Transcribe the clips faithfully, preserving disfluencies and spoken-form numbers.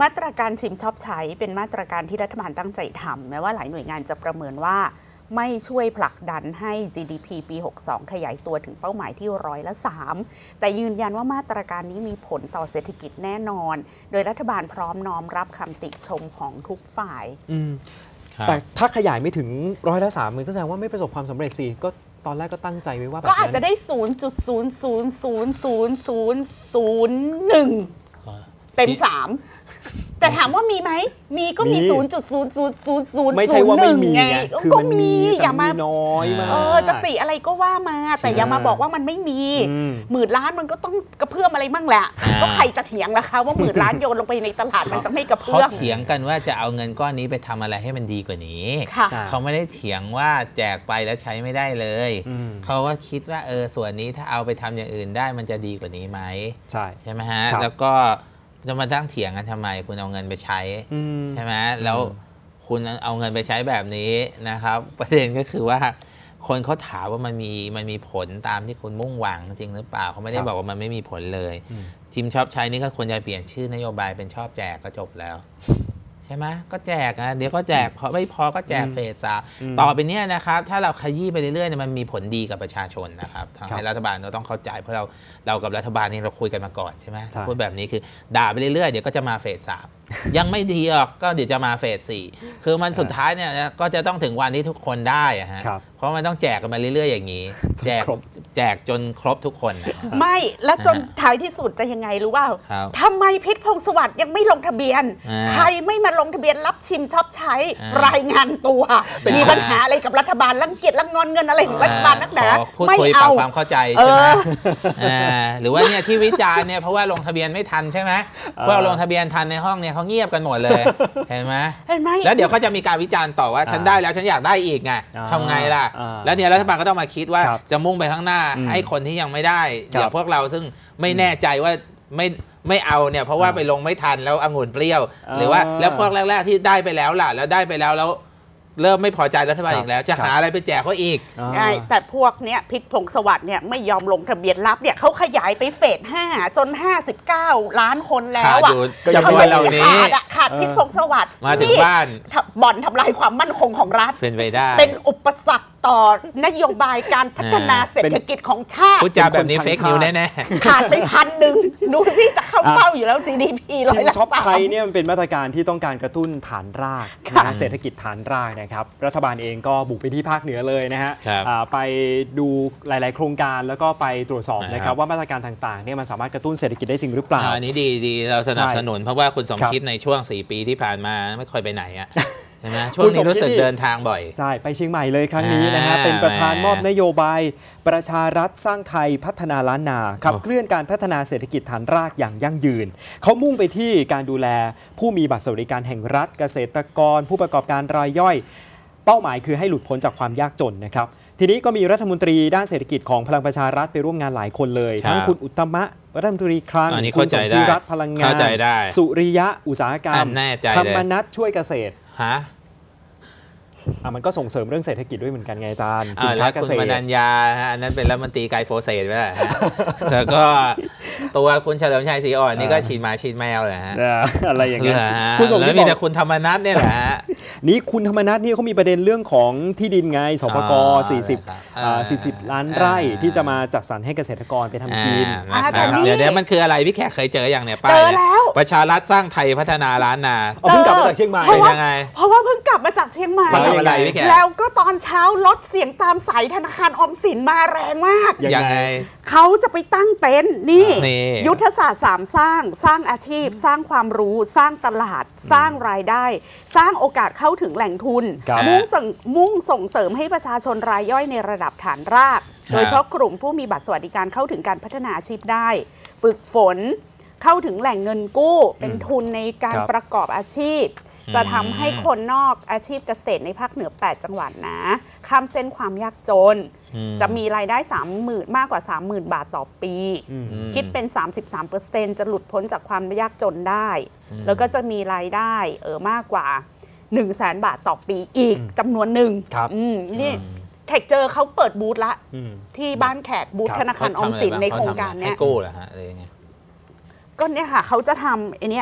มาตรการชิมช็อปใช้เป็นมาตรการที่รัฐบาลตั้งใจทำแม้ว่าหลายหน่วยงานจะประเมินว่าไม่ช่วยผลักดันให้ จี ดี พี ปี หกสิบสอง ขยายตัวถึงเป้าหมายที่ร้อยละสามแต่ยืนยันว่ามาตรการนี้มีผลต่อเศรษฐกิจแน่นอนโดยรัฐบาลพร้อมน้อมรับคำติชมของทุกฝ่ายแต่ถ้าขยายไม่ถึงร้อยละสามมันก็แสดงว่าไม่ประสบความสำเร็จสิก็ตอนแรกก็ตั้งใจไว้ว่าก็อาจจะได้ ศูนย์จุดศูนย์ศูนย์ศูนย์ศูนย์ศูนย์ศูนย์หนึ่ง เต็มสามแต่ถามว่ามีไหมมีก็มี ศูนย์จุดศูนย์ศูนย์ศูนย์ศูนย์ไม่ใช่ว่าไม่มีไงก็มีอย่ามาน้อยมากเออจะติอะไรก็ว่ามาแต่อย่ามาบอกว่ามันไม่มีหมื่นล้านมันก็ต้องกระเพื่อมอะไรมั่งแหละก็ใครจะเถียงล่ะคะว่าหมื่นล้านโยนลงไปในตลาดมันจะไม่กระเพื่อมเขาเถียงกันว่าจะเอาเงินก้อนนี้ไปทำอะไรให้มันดีกว่านี้เขาไม่ได้เถียงว่าแจกไปแล้วใช้ไม่ได้เลยเขาว่าคิดว่าเออส่วนนี้ถ้าเอาไปทำอย่างอื่นได้มันจะดีกว่านี้ไหมใช่ใช่ไหมฮะแล้วก็จะมาตั้งเถียงกันทำไมคุณเอาเงินไปใช้ใช่ไหมแล้วคุณเอาเงินไปใช้แบบนี้นะครับประเด็นก็คือว่าคนเขาถามว่ามันมีมันมีผลตามที่คุณมุ่งหวังจริงหรือเปล่าเขาไม่ได้บอกว่ามันไม่มีผลเลยชิมชอบใช้นี่ก็ควรจะเปลี่ยนชื่อนโยบายเป็นชอบแจกก็จบแล้วใช่ไหมก็แจกนะเดี๋ยวก็แจกพอไม่พอก็แจกเฟสสามต่อไปเนี้ยนะครับถ้าเราขยี้ไปเรื่อยๆมันมีผลดีกับประชาชนนะครับทางให้รัฐบาลเราต้องเข้าใจเพราะเราเรากับรัฐบาลนี่เราคุยกันมาก่อนใช่ไหมพูดแบบนี้คือด่าไปเรื่อยๆเดี๋ยวก็จะมาเฟสสามยังไม่ดีหรอกก็เดี๋ยวจะมาเฟสสี่คือมันสุดท้ายเนี่ยก็จะต้องถึงวันที่ทุกคนได้อะฮะเพราะมันต้องแจกกันมาเรื่อยๆอย่างนี้แจกแจกจนครบทุกคนไม่แล้วจนท้ายที่สุดจะยังไงรู้ว่าทำไมพิษพงศ์สวัสดิ์ยังไม่ลงทะเบียนใครไม่มาลงทะเบียนรับชิมชอบใช้รายงานตัวมีปัญหาอะไรกับรัฐบาลรังเกียจรังงอนเงินอะไรของรัฐบาลนักหนาไม่เอาความเข้าใจใช่ไหมหรือว่าเนี่ยที่วิจารณ์เนี่ยเพราะว่าลงทะเบียนไม่ทันใช่ไหมพวกลงทะเบียนทันในห้องเนี่ยเขาเงียบกันหมดเลยเห็นไหมแล้วเดี๋ยวก็จะมีการวิจารณ์ต่อว่าฉันได้แล้วฉันอยากได้อีกไงทำไงล่ะแล้วเนี่ยรัฐบาลก็ต้องมาคิดว่าจะมุ่งไปข้างหน้าให้คนที่ยังไม่ได้เดี๋ยวพวกเราซึ่งไม่แน่ใจว่าไม่ไม่เอาเนี่ยเพราะว่าไปลงไม่ทันแล้วองุ่นเปรี้ยวหรือว่าแล้วพวกแรกๆที่ได้ไปแล้วล่ะแล้วได้ไปแล้วแล้วเริ่มไม่พอใจรัฐบาลอีกแล้วจะหาอะไรไปแจกเขาอีกใช่แต่พวกเนี้ยพิษพงศ์สวัสดิ์เนี่ยไม่ยอมลงทะเบียนรับเนี่ยเขาขยายไปเฟสห้าจนห้าสิบเก้าล้านคนแล้วอ่ะจำนวนเหล่านี้ขาดอะขาดพิษพงศ์สวัสดิ์มาถึงบ้านบ่อนทำลายความมั่นคงของรัฐเป็นไปได้เป็นอุปสรรคต่อนโยบายการพัฒนาเศรษฐกิจของชาติพูดจาแบบนี้เฟกนิวแน่ๆขาดไปพันหนึ่งดูที่จะเข้าเป้าอยู่แล้ว จี ดี พี ร้อยละช็อปใช้เนี่ยมันเป็นมาตรการที่ต้องการกระตุ้นฐานรากนะเศรษฐกิจฐานรากนะครับรัฐบาลเองก็บุกไปที่ภาคเหนือเลยนะฮะไปดูหลายๆโครงการแล้วก็ไปตรวจสอบนะครับว่ามาตรการต่างๆเนี่ยมันสามารถกระตุ้นเศรษฐกิจได้จริงหรือเปล่าอันนี้ดีดีเราสนับสนุนเพราะว่าคุณสมคิดในช่วงสี่ปีที่ผ่านมาไม่ค่อยไปไหนอะใช่ไหมช่วงนี้รู้สึกเดินทางบ่อยใช่ไปเชียงใหม่เลยครั้งนี้นะฮะเป็นประธานมอบนโยบายประชารัฐสร้างไทยพัฒนาล้านนาขับเคลื่อนการพัฒนาเศรษฐกิจฐานรากอย่างยั่งยืนเขามุ่งไปที่การดูแลผู้มีบัตรสวัสดิการแห่งรัฐเกษตรกรผู้ประกอบการรายย่อยเป้าหมายคือให้หลุดพ้นจากความยากจนนะครับทีนี้ก็มีรัฐมนตรีด้านเศรษฐกิจของพลังประชารัฐไปร่วมงานหลายคนเลยทั้งคุณอุตตมะรัฐมนตรีคลังคุณสนธิรัตน์พลังงานสุริยะอุตสาหกรรมธรรมนัสช่วยเกษตรฮะอ่ะมันก็ส่งเสริมเรื่องเศรษฐกิจด้วยเหมือนกันไงอาจารย์สินค้าเกษตรคุณมนัญญาอันนั้นเป็นรัฐมนตรีไกโฟเซตไปแล้วแล้วก็ตัวคุณเฉลิมชัยศรีอ่อนนี่ก็ฉีดหมาฉีดแมวแหละฮะอะไรอย่างเงี้ยคุณสมคิดมีแต่คุณธรรมนัสเนี่ยแหละนี่คุณธรรมนัสนี่เขามีประเด็นเรื่องของที่ดินไงสปกสี่สิบสี่สิบล้านไร่ที่จะมาจัดสรรให้เกษตรกรไปทำกินเดี๋ยวเดี๋ยวมันคืออะไรพี่แขกเคยเจออย่างเนี่ยป้ายประชารัฐสร้างไทยพัฒนาล้านนาเพิ่งกลับมาจากเชียงใหม่ยังไงเพราะว่าเพิ่งกลับมาจากเชียงใหม่แล้วก็ตอนเช้าลดเสียงตามสายธนาคารออมสินมาแรงมากยังไงเขาจะไปตั้งเต็นท์นี่ยุทธศาสตร์สามสร้างสร้างอาชีพสร้างความรู้สร้างตลาดสร้างรายได้สร้างโอกาสเข้าถึงแหล่งทุนมุ่งส่งมุ่งส่งเสริมให้ประชาชนรายย่อยในระดับฐานรากโดยเฉพาะกลุ่มผู้มีบัตรสวัสดิการเข้าถึงการพัฒนาอาชีพได้ฝึกฝนเข้าถึงแหล่งเงินกู้เป็นทุนในการประกอบอาชีพจะทำให้คนนอกอาชีพเกษตรในภาคเหนือแปดจังหวัดนะข้ามเส้นความยากจนจะมีรายได้ สามหมื่น มากกว่า สามหมื่น บาทต่อปีคิดเป็น สามสิบสามเปอร์เซ็นต์ จะหลุดพ้นจากความยากจนได้แล้วก็จะมีรายได้เออมากกว่า หนึ่งแสน บาทต่อปีอีกจำนวนหนึ่งนี่แขกเจอเขาเปิดบูธละที่บ้านแขกบูธธนาคารออมสินในโครงการเนี้ยกู้เหรอฮะอะไรเงี้ยก็เนี่ยค่ะเขาจะทำไอเนี้ย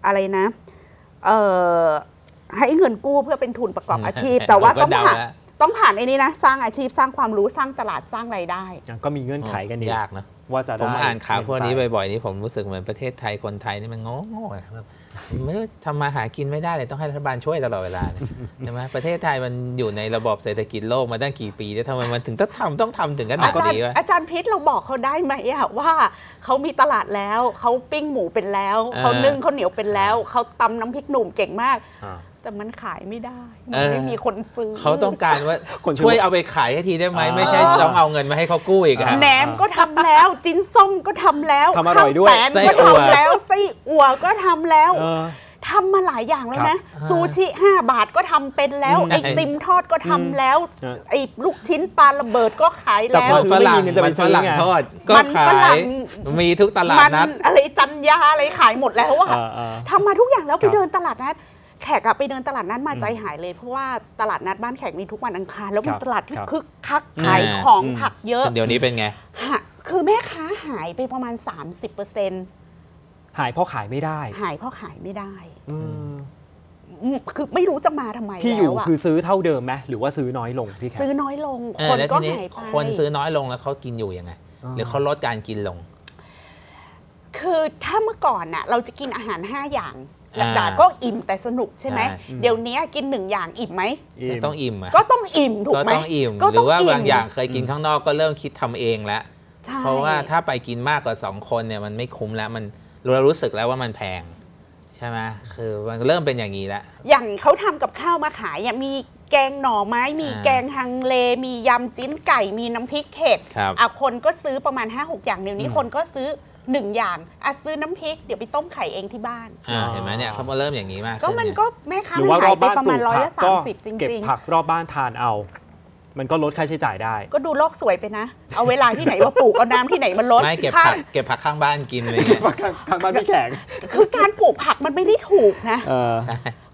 อะไรนะเอ่อให้เงินกู้เพื่อเป็นทุนประกอบอาชีพ แต่ว่าต้องผ่านต้องผ่านไอ้นี้นะสร้างอาชีพสร้างความรู้สร้างตลาดสร้างรายได้ก็มีเงื่อนไขกันยากนะว่าจะได้ผมอ่านข่าวพวกนี้บ่อยๆนี่ผมรู้สึกเหมือนประเทศไทยคนไทยนี่มันโง่ๆแบบไม่ทำมาหากินไม่ได้เลยต้องให้รัฐบาลช่วยตลอดเวลาใช่ไหมประเทศไทยมันอยู่ในระบบเศรษฐกิจโลกมาตั้งกี่ปีแล้วทำไมมันถึงต้องทำต้องทำถึงขนาดนี้วะอาจารย์พิษเราบอกเขาได้ไหมอะว่าเขามีตลาดแล้วเขาปิ้งหมูเป็นแล้วเขานึ่งข้าวเหนียวเป็นแล้วเขาตำน้ำพริกหนุ่มเก่งมากแต่มันขายไม่ได้มันไม่มีคนซื้อเขาต้องการว่าช่วยเอาไปขายให้ทีได้ไหมไม่ใช่ต้องเอาเงินมาให้เขากู้อีกอะแหนมก็ทำแล้วจิ้นส้มก็ทำแล้วทำอร่อยด้วยไส้อั่วก็ทำแล้วไส้อั่วก็ทำแล้วทำมาหลายอย่างแล้วนะซูชิห้าบาทก็ทำเป็นแล้วไอติมทอดก็ทำแล้วไอลูกชิ้นปลาระเบิดก็ขายแล้วมันฝรั่งมันฝรั่งทอดก็ขายมีทุกตลาดนัดอะไรจันยาอะไรขายหมดแล้วอะทำมาทุกอย่างแล้วไปเดินตลาดนัดแขกไปเดินตลาดนัดมาใจหายเลยเพราะว่าตลาดนัดบ้านแขกมีทุกวันอังคารแล้วเป็นตลาดที่คึกคักขายของผักเยอะเดี๋ยวนี้เป็นไงคือแม่ค้าหายไปประมาณ สามสิบเปอร์เซ็นต์หายเพราะขายไม่ได้หายเพราะขายไม่ได้คือไม่รู้จะมาทำไมที่อยู่คือซื้อเท่าเดิมไหมหรือว่าซื้อน้อยลงพี่แขกซื้อน้อยลงคนก็หายไปคนซื้อน้อยลงแล้วเขากินอยู่ยังไงหรือเขาลดการกินลงคือถ้าเมื่อก่อนน่ะเราจะกินอาหารห้าอย่างแต่ก็อิ่มแต่สนุกใช่ไหมเดี๋ยวนี้กินหนึ่งอย่างอิ่มไหมต้องอิ่มก็ต้องอิ่มถูกไหมก็ต้องอิ่มหรือว่าบางอย่างเคยกินข้างนอกก็เริ่มคิดทำเองแล้วเพราะว่าถ้าไปกินมากกว่าสองคนเนี่ยมันไม่คุ้มแล้วมันเรารู้สึกแล้วว่ามันแพงใช่ไหมคือมันเริ่มเป็นอย่างนี้แล้วอย่างเขาทำกับข้าวมาขายมีแกงหน่อไม้มีแกงฮังเลมียำจิ้นไก่มีน้ำพริกเผ็ดอ่ะคนก็ซื้อประมาณ ห้าหก อย่างเดี๋ยวนี้คนก็ซื้อหนึ่งอย่างอ่ะซื้อน้ำพริกเดี๋ยวไปต้มไข่เองที่บ้านเห็นไหมเนี่ยเขาเริ่มอย่างนี้มากก็มันก็แม่ค้ามันขายไปประมาณร้อยละสามสิบจริงๆเก็บผักรอบบ้านทานเอามันก็ลดค่าใช้จ่ายได้ก็ดูโลกสวยไปนะเอาเวลาที่ไหนมาปลูกเอาน้ำที่ไหนมาลดไม่เก็บผักเก็บผักข้างบ้านกินเลยเก็บผักข้างบ้านพี่แขกคือการปลูกผักมันไม่ได้ถูกนะ